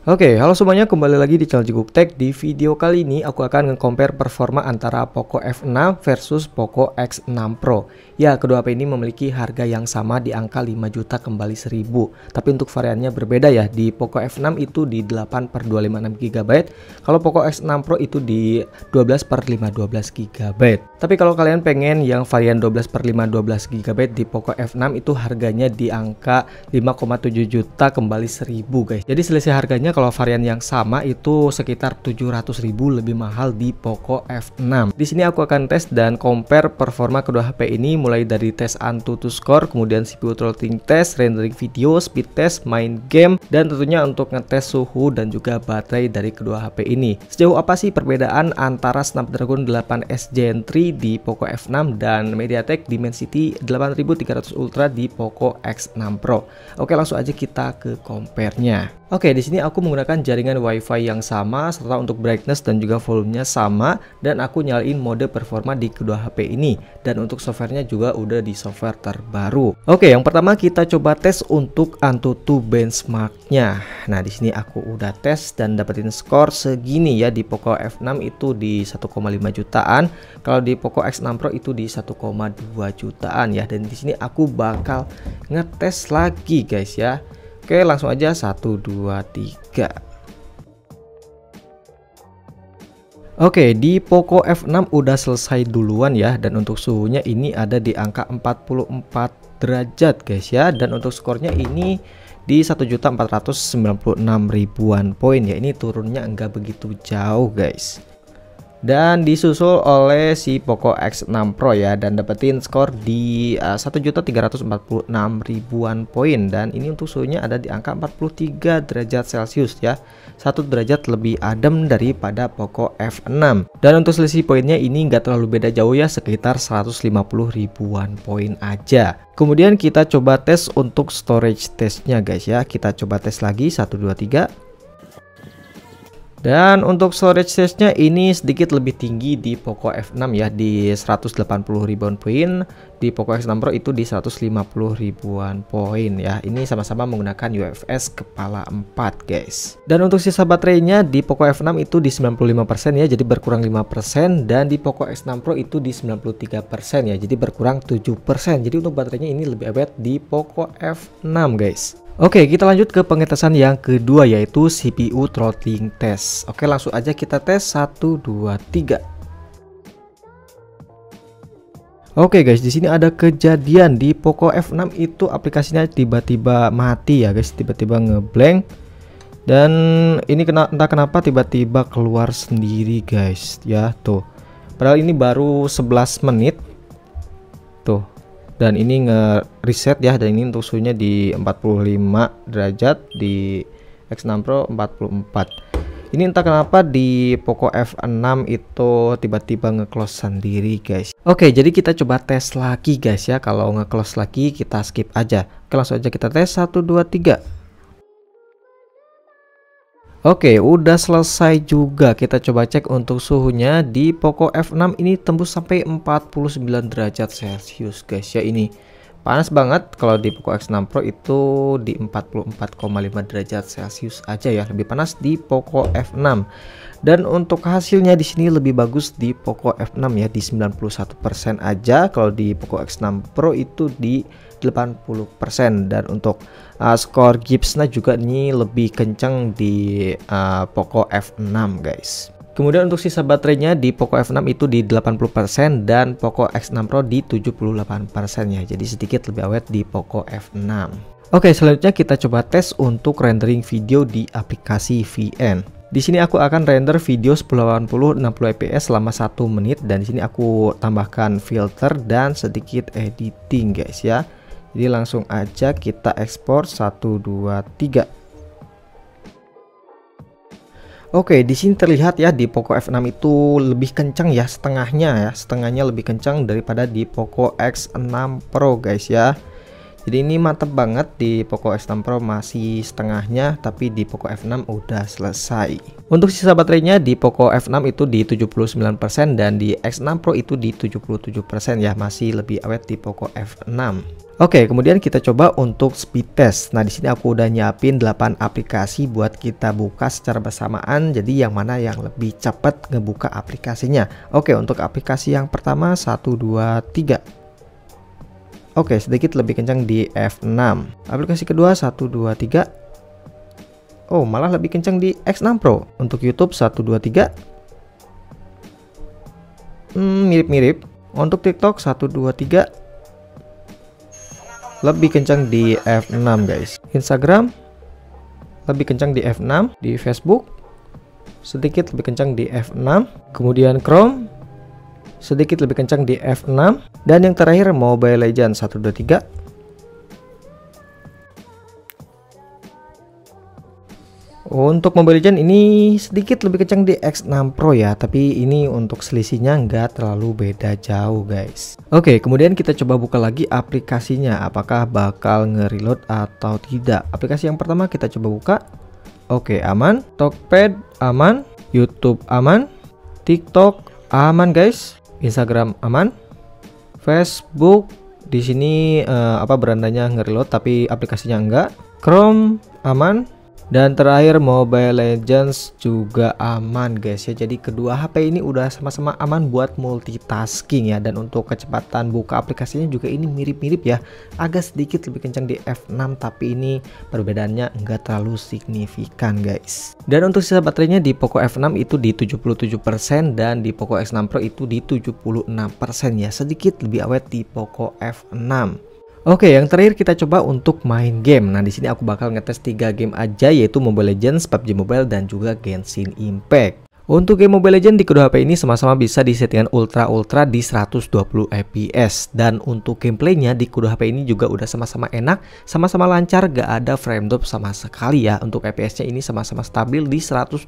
Oke, halo semuanya, kembali lagi di channel Jiguk Tech. Di video kali ini aku akan nge-compare performa antara Poco F6 versus Poco X6 Pro. Ya, kedua HP ini memiliki harga yang sama di angka 5 juta kembali 1000. Tapi untuk variannya berbeda ya. Di Poco F6 itu di 8/256 GB, kalau Poco X6 Pro itu di 12/512 GB. Tapi kalau kalian pengen yang varian 12/512 GB di Poco F6 itu harganya di angka 5,7 juta kembali 1000 guys. Jadi selisih harganya kalau varian yang sama itu sekitar 700.000 lebih mahal di Poco F6. Di sini aku akan tes dan compare performa kedua HP ini mulai dari tes AnTuTu score, kemudian CPU throttling test, rendering video, speed test, main game, dan tentunya untuk ngetes suhu dan juga baterai dari kedua HP ini. Sejauh apa sih perbedaan antara Snapdragon 8S Gen 3 di Poco F6 dan MediaTek Dimensity 8300 Ultra di Poco X6 Pro? Oke, langsung aja kita ke compare-nya. Oke, di sini aku menggunakan jaringan WiFi yang sama serta untuk brightness dan juga volumenya sama, dan aku nyalain mode performa di kedua HP ini, dan untuk softwarenya juga udah di software terbaru. Oke, yang pertama kita coba tes untuk AnTuTu benchmarknya. Nah, di sini aku udah tes dan dapetin skor segini ya. Di Poco F6 itu di 1,5 jutaan, kalau di Poco X6 Pro itu di 1,2 jutaan ya. Dan di sini aku bakal ngetes lagi guys ya. Oke, langsung aja 1 2 3. Oke, di Poco F6 udah selesai duluan ya, dan untuk suhunya ini ada di angka 44 derajat guys ya, dan untuk skornya ini di 1.496.000-an poin ya. Ini turunnya enggak begitu jauh guys. Dan disusul oleh si Poco X6 Pro ya, dan dapetin skor di 1.346.000-an poin, dan ini untuk suhunya ada di angka 43 derajat Celcius ya, 1 derajat lebih adem daripada Poco F6. Dan untuk selisih poinnya ini nggak terlalu beda jauh ya, sekitar 150.000-an poin aja. Kemudian kita coba tes untuk storage testnya guys ya. Kita coba tes lagi 1 2 3. Dan untuk storage testnya ini sedikit lebih tinggi di Poco F6 ya, di 180.000-an poin. Di Poco X6 Pro itu di 150.000-an poin ya. Ini sama-sama menggunakan UFS kepala 4 guys. Dan untuk sisa baterainya di Poco F6 itu di 95% ya, jadi berkurang 5%. Dan di Poco X6 Pro itu di 93% ya, jadi berkurang 7%. Jadi untuk baterainya ini lebih awet di Poco F6 guys. Oke, kita lanjut ke pengetesan yang kedua, yaitu CPU throttling test. Oke, langsung aja kita tes 1 2 3. Oke guys, di sini ada kejadian di Poco F6 itu aplikasinya tiba-tiba mati ya guys, tiba-tiba ngeblank. Dan ini entah kenapa tiba-tiba keluar sendiri guys ya, tuh. Padahal ini baru 11 menit. Tuh. Dan ini nge-reset ya, dan ini untuk suhunya di 45 derajat, di X6 Pro 44. Ini entah kenapa di Poco F6 itu tiba-tiba nge-close sendiri guys. Oke, jadi kita coba tes lagi guys ya. Kalau nge-close lagi kita skip aja. Oke, langsung aja kita tes 1 2 3. Oke, udah selesai juga. Kita coba cek untuk suhunya. Di Poco F6 ini tembus sampai 49 derajat Celcius guys ya. Ini panas banget. Kalau di Poco X6 Pro itu di 44,5 derajat Celcius aja ya, lebih panas di Poco F6. Dan untuk hasilnya di sini lebih bagus di Poco F6 ya, di 91% aja. Kalau di Poco X6 Pro itu di 80%. Dan untuk skor Gibbsnya juga ini lebih kencang di Poco F6 guys. Kemudian untuk sisa baterainya di Poco F6 itu di 80% dan Poco X6 Pro di 78% ya. Jadi sedikit lebih awet di Poco F6. Oke, selanjutnya kita coba tes untuk rendering video di aplikasi VN. Di sini aku akan render video 1080 60 fps selama 1 menit, dan di sini aku tambahkan filter dan sedikit editing guys ya. Jadi langsung aja kita ekspor 1 2 3. Oke, di sini terlihat ya di Poco F6 itu lebih kencang ya, setengahnya lebih kencang daripada di Poco X6 Pro guys ya. Jadi ini mantep banget, di Poco X6 Pro masih setengahnya, tapi di Poco F6 udah selesai. Untuk sisa baterainya di Poco F6 itu di 79% dan di X6 Pro itu di 77% ya, masih lebih awet di Poco F6. Oke, kemudian kita coba untuk speed test. Nah, di sini aku udah nyiapin 8 aplikasi buat kita buka secara bersamaan. Jadi yang mana yang lebih cepat ngebuka aplikasinya. Oke, untuk aplikasi yang pertama 1 2 3. Oke, sedikit lebih kencang di F6. Aplikasi kedua 1 2 3. Oh, malah lebih kencang di X6 Pro. Untuk YouTube 1 2 3. Mirip-mirip. Untuk TikTok 1 2 3. Lebih kencang di F6 guys. Instagram lebih kencang di F6. Di Facebook sedikit lebih kencang di F6. Kemudian Chrome sedikit lebih kencang di F6. Dan yang terakhir Mobile Legends 1 2 3. Untuk Mobile Legends ini sedikit lebih kencang di X6 Pro ya, tapi ini untuk selisihnya nggak terlalu beda jauh guys. Oke, kemudian kita coba buka lagi aplikasinya, apakah bakal nge-reload atau tidak. Aplikasi yang pertama kita coba buka. Oke, aman. Talkpad aman. YouTube aman. TikTok aman guys. Instagram aman. Facebook di sini berandanya nge-reload tapi aplikasinya enggak. Chrome aman. Dan terakhir Mobile Legends juga aman guys ya. Jadi kedua HP ini udah sama-sama aman buat multitasking ya. Dan untuk kecepatan buka aplikasinya juga ini mirip-mirip ya. Agak sedikit lebih kencang di F6, tapi ini perbedaannya enggak terlalu signifikan guys. Dan untuk sisa baterainya di Poco F6 itu di 77% dan di Poco X6 Pro itu di 76% ya. Sedikit lebih awet di Poco F6. Oke, yang terakhir kita coba untuk main game. Nah, di sini aku bakal ngetes 3 game aja, yaitu Mobile Legends, PUBG Mobile, dan juga Genshin Impact. Untuk game Mobile Legends di kedua HP ini sama-sama bisa di settingan ultra di 120 fps. Dan untuk gameplaynya di kedua HP ini juga udah sama-sama enak, sama-sama lancar, gak ada frame drop sama sekali ya. Untuk FPS nya ini sama-sama stabil di 120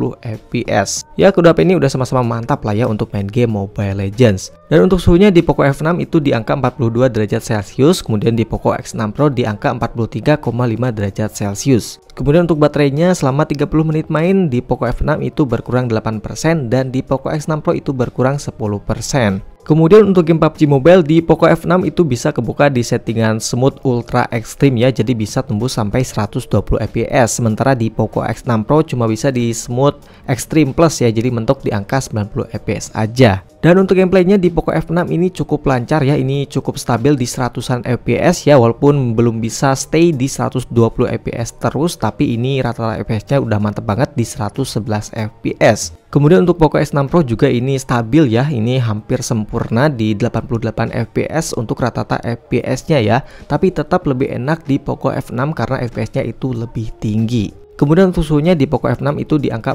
fps. Ya, kedua HP ini udah sama-sama mantap lah ya untuk main game Mobile Legends. Dan untuk suhunya di Poco F6 itu di angka 42 derajat Celcius, kemudian di Poco X6 Pro di angka 43,5 derajat Celcius. Kemudian untuk baterainya selama 30 menit main di Poco F6 itu berkurang 8% dan di Poco X6 Pro itu berkurang 10%. Kemudian untuk game PUBG Mobile di Poco F6 itu bisa kebuka di settingan smooth ultra extreme ya, jadi bisa tembus sampai 120 fps. Sementara di Poco X6 Pro cuma bisa di smooth extreme plus ya, jadi mentok di angka 90 fps aja. Dan untuk gameplaynya di Poco F6 ini cukup lancar ya, ini cukup stabil di 100-an fps ya, walaupun belum bisa stay di 120 fps terus, tapi ini rata-rata fps-nya udah mantep banget di 111 fps. Kemudian untuk Poco X6 Pro juga ini stabil ya, ini hampir sempurna di 88 fps untuk rata-rata fps-nya ya, tapi tetap lebih enak di Poco F6 karena fps-nya itu lebih tinggi. Kemudian untuk suhunya di Poco F6 itu di angka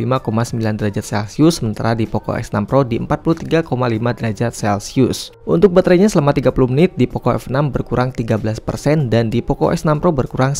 45,9 derajat Celcius, sementara di Poco X6 Pro di 43,5 derajat Celcius. Untuk baterainya selama 30 menit di Poco F6 berkurang 13% dan di Poco X6 Pro berkurang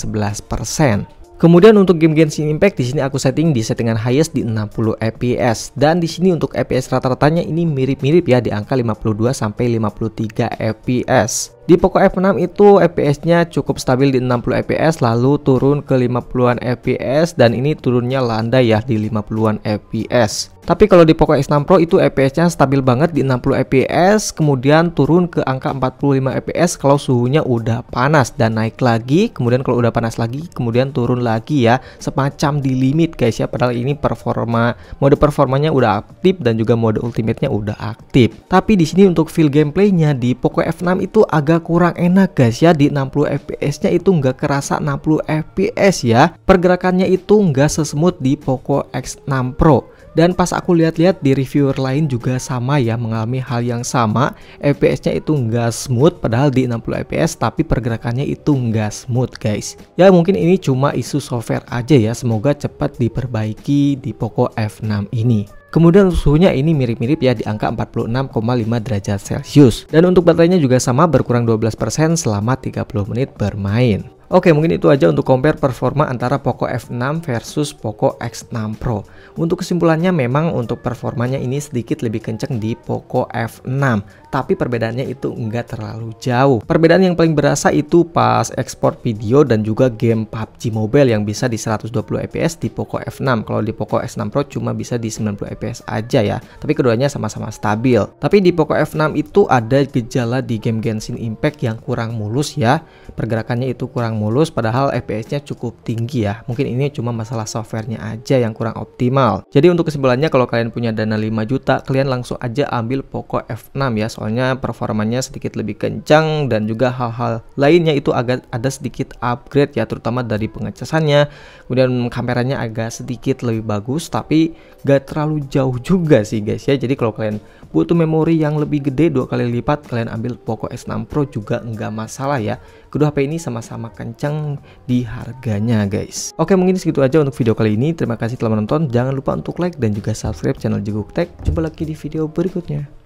11%. Kemudian untuk game Genshin Impact di sini aku setting di settingan highest di 60 fps dan di sini untuk fps rata-ratanya ini mirip-mirip ya, di angka 52 sampai 53 fps. Di Poco F6 itu fps-nya cukup stabil di 60 fps lalu turun ke 50-an fps dan ini turunnya landai ya di 50-an fps. Tapi kalau di Poco X6 Pro itu fps-nya stabil banget di 60 fps, kemudian turun ke angka 45 fps kalau suhunya udah panas dan naik lagi, kemudian kalau udah panas lagi kemudian turun lagi ya, semacam di limit guys ya, padahal ini mode performanya udah aktif dan juga mode ultimate-nya udah aktif. Tapi di sini untuk feel gameplaynya di Poco F6 itu agak kurang enak guys ya, di 60 fps-nya itu nggak kerasa 60 fps ya, pergerakannya itu nggak sesmooth di Poco X6 Pro. Dan pas aku lihat-lihat di reviewer lain juga sama ya, mengalami hal yang sama, fps-nya itu nggak smooth padahal di 60 fps tapi pergerakannya itu nggak smooth guys. Ya mungkin ini cuma isu software aja ya, semoga cepat diperbaiki di Poco F6 ini. Kemudian suhunya ini mirip-mirip ya, di angka 46,5 derajat Celcius. Dan untuk baterainya juga sama, berkurang 12% selama 30 menit bermain. Oke, mungkin itu aja untuk compare performa antara Poco F6 versus Poco X6 Pro. Untuk kesimpulannya memang untuk performanya ini sedikit lebih kenceng di Poco F6, tapi perbedaannya itu enggak terlalu jauh. Perbedaan yang paling berasa itu pas ekspor video dan juga game PUBG Mobile yang bisa di 120 fps di Poco F6. Kalau di Poco X6 Pro cuma bisa di 90 fps aja ya, tapi keduanya sama-sama stabil. Tapi di Poco F6 itu ada gejala di game Genshin Impact yang kurang mulus ya. Pergerakannya itu kurang mulus padahal FPS-nya cukup tinggi ya. Mungkin ini cuma masalah softwarenya aja yang kurang optimal. Jadi untuk kesimpulannya kalau kalian punya dana 5 juta, kalian langsung aja ambil Poco F6 ya. Soalnya performanya sedikit lebih kencang dan juga hal-hal lainnya itu agak ada sedikit upgrade ya, terutama dari pengecasannya. Kemudian kameranya agak sedikit lebih bagus, tapi gak terlalu jauh juga sih guys ya. Jadi kalau kalian butuh memori yang lebih gede 2 kali lipat, kalian ambil Poco X6 Pro juga nggak masalah ya. Kedua HP ini sama-sama kencang di harganya guys. Oke, mungkin segitu aja untuk video kali ini. Terima kasih telah menonton. Jangan lupa untuk like dan juga subscribe channel Jeguk Tech. Jumpa lagi di video berikutnya.